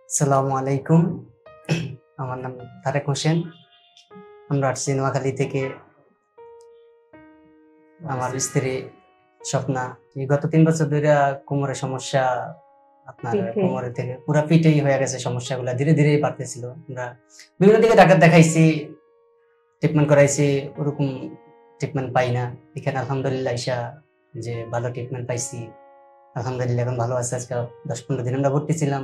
আসসালামু আলাইকুম। আমার নাম তারেক হোসেন। আমরা আসছি নোয়াখালী থেকে। আমার স্ত্রী স্বপ্না গত 3 বছর ধরে কোমরের সমস্যা, আপনার কোমরে থেকে পুরো পিঠেই হয়ে গেছে সমস্যাগুলো, ধীরে ধীরে বাড়তেছিল। আমরা বিভিন্ন দিকে ডাক্তার দেখাইছি, ট্রিটমেন্ট করাইছি, ওরকম ট্রিটমেন্ট পাই না। এখানে আলহামদুলিল্লাহ যে ভালো ট্রিটমেন্ট পাইছি, আলহামদুলিল্লাহ এখন ভালো আছে। আজকে 10-15 দিন আমরা ভর্তি ছিলাম।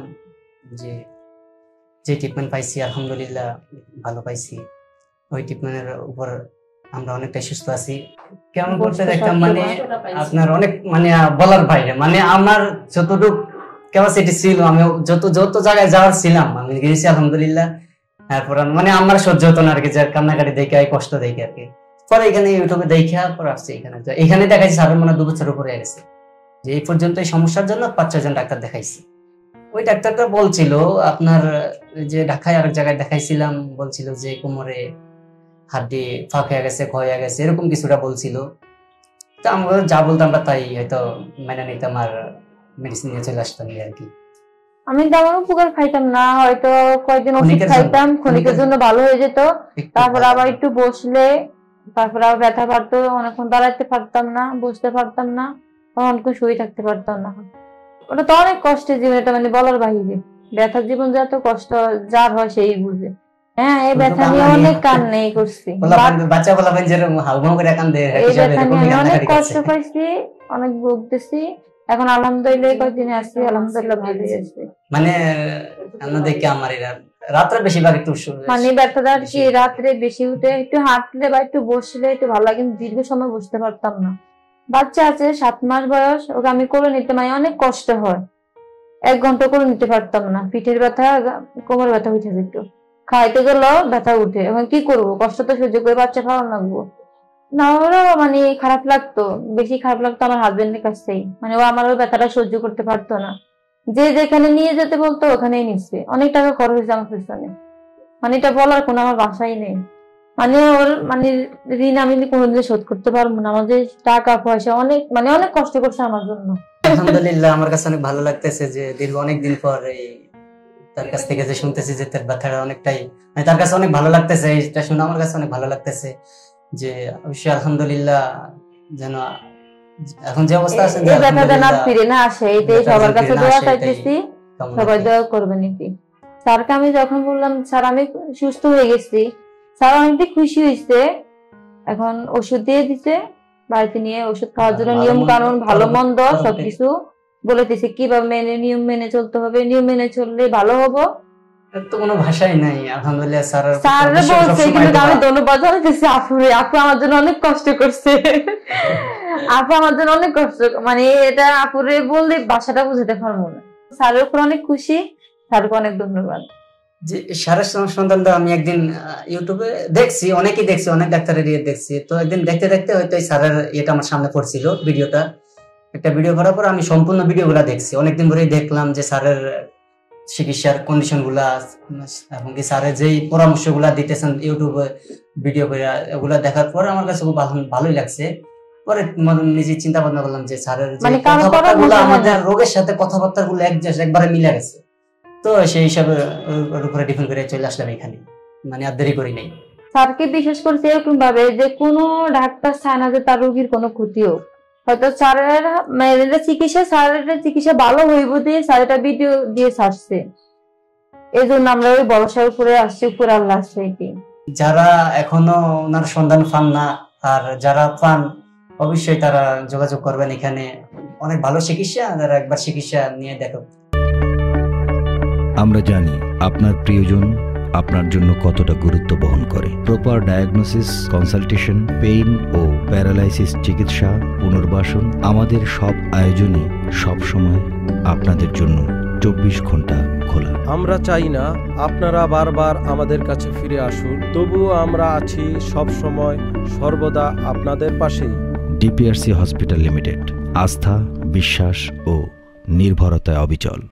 যে ট্রিটমেন্ট পাইছি আলহামদুলিল্লাহ ভালো পাইছি। ওই ট্রিটমেন্টের উপর আমরা অনেকটাই সুস্থ আছি। কেমন করতে দেখতাম মানে আপনার অনেক মানে বলার বাইরে, মানে আমার যতটুকু ক্যাপাসিটি ছিল, আমি যত জায়গায় যাওয়ার ছিলাম আমি গেছি আলহামদুলিল্লাহ। তারপর মানে আমার সহ্য হতো না আর কি, যে কান্নাকাটি দেখে কষ্ট দেখে আর কি। পরে এখানে ইউটিউবে দেখে পর আসছি এখানে দেখাইছি। সাড়ে মনে 2 বছর উপরে গেছে যে এই পর্যন্ত এই সমস্যার জন্য 5-6 জন ডাক্তার দেখাইছি। ওই ডাক্তারটা বলছিল আপনার যে ঢাকায় আরেক জায়গায় দেখাইছিলাম, বলছিল যে কোমরে হাড্ডি ফাঁক হয়ে গেছে, ক্ষয় হয়ে গেছে, এরকম কিছুটা বলছিল। তা আমরা যা বলতাম আমরা তাই হয়তো মেনে নিতাম আর মেডিসিন নিয়ে চলে আসতাম আর কি। আমি তেমন উপকার খাইতাম না, হয়তো কয়েকদিন ওষুধ খাইতাম, ক্ষণিকের জন্য ভালো হয়ে যেত। তারপর আবার একটু বসলে তারপর আবার ব্যথা বাড়তো, অনেকক্ষণ দাঁড়াতে পারতাম না, বসতে পারতাম না, অনেকক্ষণ শুয়ে থাকতে পারতাম না। ওটা তো অনেক কষ্টের জীবন, এটা মানে বলার বাহিরে। ব্যথার জীবন যে এত কষ্ট যার হয় সেই বুঝে। হ্যাঁ, এই ব্যথা নিয়ে অনেক কান্না করছি, অনেক কষ্ট পাইছি, অনেক ভুগতেছি। এখন আলহামদুলিল্লাহ কয়েকদিনে আসছি, আলহামদুলিল্লাহ ভালোই আছে। মানে দেখে আমার রাত্রে বেশিরভাগ একটু মানে ব্যথাটা কি রাত্রে বেশি উঠে একটু হাঁটলে বা একটু বসলে একটু ভালো লাগে, কিন্তু দীর্ঘ সময় বসতে পারতাম না। বাচ্চা আছে 7 মাস বয়স, ওকে আমি কোলে নিতে মানে অনেক কষ্ট হয়। 1 ঘন্টা কোলে নিতে পারতাম না, পিঠের ব্যথা, কোমর ব্যথা উঠে যেত। খাইতে গেলেও ব্যথা উঠে। এখন কি করবো, কষ্ট তো সহ্য করে বাচ্চা খাওয়ানো লাগবো না। ওরও মানে খারাপ লাগতো, বেশি খারাপ লাগতো আমার হাজবেন্ডের কাছেই। মানে ও আমার ওই ব্যথাটা সহ্য করতে পারতো না, যে যেখানে নিয়ে যেতে বলতো ওখানেই নিচ্ছে। অনেক টাকা খরচ হয়েছে আমার পিছনে, মানে এটা বলার কোনো আমার ভাষাই নেই। মানে ওর মানে ঋণ আমি কোনোদিন শোধ করতে পারবো না। আমাদের টাকা পয়সা অনেক মানে অনেক কষ্ট করছে আমার জন্য। আলহামদুলিল্লাহ আমার কাছে অনেক ভালো লাগতেছে যে দীর্ঘ অনেকদিন পর তার কাছ থেকে যে শুনতেছি যে তার ব্যথাটা অনেকটাই মানে তার কাছে অনেক ভালো লাগতেছে। এটা শুনে আমার কাছে অনেক ভালো লাগতেছে যে অবশ্যই আলহামদুলিল্লাহ যেন এখন যে অবস্থা আছে এই ব্যথাটা না ফিরে না আসে, এটাই সবার কাছে দোয়া চাইতেছি, সবাই দোয়া করবেন। এটি স্যারকে আমি যখন বললাম স্যার আমি সুস্থ হয়ে গেছি, স্যার অনেকটা খুশি হয়েছে। এখন ওষুধ দিয়ে দিছে, বাড়িতে নিয়ে ওষুধ খাওয়ার জন্য নিয়ম কানুন ভালো মন্দ সবকিছু বলে দিছে, কিভাবে নিয়ম মেনে চলতে হবে, নিয়ম মেনে চললে ভালো হবো। তো কোনো ভাষাই নাই আলহামদুলিল্লাহ। স্যার বলছে, কিন্তু আমি ধন্যবাদ জানাতেছি আপুরে। আপু আমার জন্য অনেক কষ্ট করছে, আপু আমার জন্য অনেক কষ্ট, মানে এটা আপুরে বললে ভাষাটা বুঝাতে পারবো না। স্যারের উপর অনেক খুশি, স্যারকে অনেক ধন্যবাদ। যে স্যারের সন্তানটা আমি একদিন ইউটিউবে দেখছি, অনেকেই দেখছি, অনেক ডাক্তারের দেখছি। তো একদিন দেখতে দেখতে হয়তো এই স্যারের এটা আমার সামনে পড়ছিল ভিডিওটা। একটা ভিডিও করার পর আমি সম্পূর্ণ ভিডিওগুলা দেখছি। অনেকদিন ধরেই দেখলাম যে স্যারের চিকিৎসার কন্ডিশন গুলা এবং কি স্যারের যেই পরামর্শ গুলা দিতেছেন ইউটিউবে ভিডিও করে, ওগুলা দেখার পর আমার কাছে খুব ভালোই লাগছে। পরে নিজে চিন্তা ভাবনা করলাম যে স্যারের যে কথাবার্তা গুলো আমাদের রোগের সাথে কথাবার্তা গুলো একবারে মিলে গেছে। তো সেই হিসাবে ওর উপরে ডিপেন্ড করে চলে আসলাম এখানে, মানে আর দেরি করি নাই। স্যারকে বিশেষ করতে এরকম ভাবে যে কোনো ডাক্তার চায় না যে তার রোগীর কোনো ক্ষতি হোক। হয়তো স্যারের চিকিৎসা ভালো হইব দিয়ে স্যার এটা ভিডিও দিয়ে ছাড়ছে, এই জন্য আমরা ওই ভরসার উপরে আসছি, উপরে আল্লাহ আসছে। যারা এখনো ওনার সন্ধান পান না আর যারা পান অবশ্যই তারা যোগাযোগ করবেন। এখানে অনেক ভালো চিকিৎসা, যারা একবার চিকিৎসা নিয়ে দেখো। আমরা জানি আপনার প্রিয়জন আপনার জন্য কতটা গুরুত্ব বহন করে। প্রপার ডায়াগনোসিস, কনসালটেশন, পেইন ও প্যারালাইসিস চিকিৎসা, পুনর্বাসন, আমাদের সব আয়োজনই সবসময় আপনাদের জন্য 24 ঘন্টা খোলা। আমরা চাই না আপনারা বারবার আমাদের কাছে ফিরে আসুন, তবুও আমরা আছি সব সময় সর্বদা আপনাদের পাশেই। ডিপিআরসি হসপিটাল লিমিটেড, আস্থা, বিশ্বাস ও নির্ভরতায় অবিচল।